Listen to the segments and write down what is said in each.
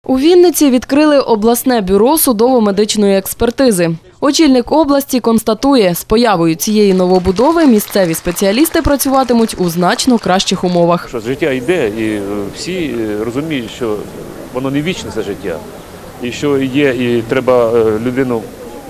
У Вінниці відкрили обласне бюро судово-медичної експертизи. Очільник області констатує, з появою цієї новобудови місцеві спеціалісти працюватимуть у значно кращих умовах. Життя йде, і всі розуміють, що воно не вічне, це життя. І що є, і треба людину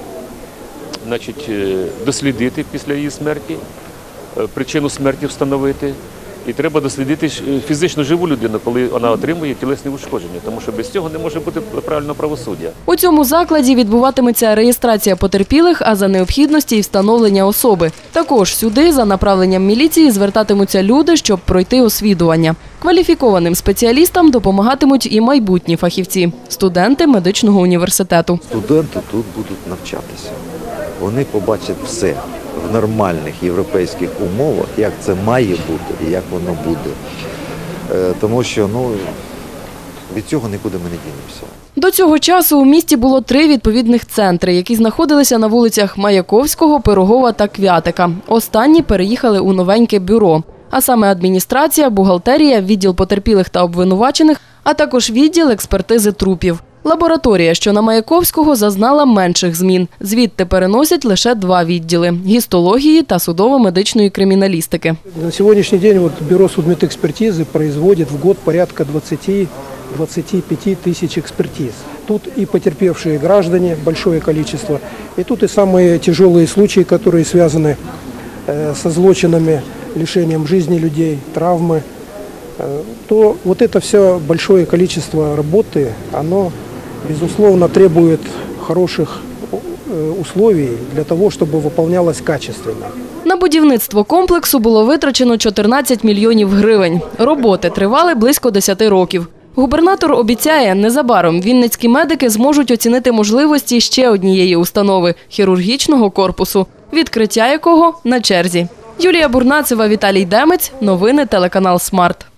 дослідити після її смерті, причину смерті встановити. І треба дослідити фізично живу людину, коли вона отримує тілесні ушкодження, тому що без цього не може бути правильного правосуддя. У цьому закладі відбуватиметься реєстрація потерпілих, а за необхідності – і встановлення особи. Також сюди за направленням міліції звертатимуться люди, щоб пройти освідування. Кваліфікованим спеціалістам допомагатимуть і майбутні фахівці – студенти медичного університету. Студенти тут будуть навчатися. Вони побачать все в нормальних європейських умовах, як це має бути і як воно буде. Тому що від цього нікуди ми не дінемося. До цього часу у місті було 3 відповідних центри, які знаходилися на вулицях Маяковського, Пирогова та Квятика. Останні переїхали у новеньке бюро. А саме адміністрація, бухгалтерія, відділ потерпілих та обвинувачених, а також відділ експертизи трупів. Лабораторія, що на Маяковського, зазнала менших змін. Звідти переносять лише 2 відділи – гістології та судово-медичної криміналістики. На сьогоднішній день бюро судмедекспертизи производит в год порядка 20-25 тысяч экспертиз. Тут и потерпевшие граждане, большое количество, и тут и самые тяжелые случаи, которые связаны со злочинами, лишением жизни людей, травмы. То вот это все большое количество работы, оно, безусловно, требует хороших условий для того, чтобы выполнялось качественно. На будівництво комплексу було витрачено 14 мільйонів гривень. Роботи тривали близько 10 років. Губернатор обіцяє, незабаром вінницькі медики зможуть оцінити можливості ще однієї установи – хірургічного корпусу, відкриття якого на черзі. Юлія Бурнацева, Віталій Демець. Новини телеканал «Смарт».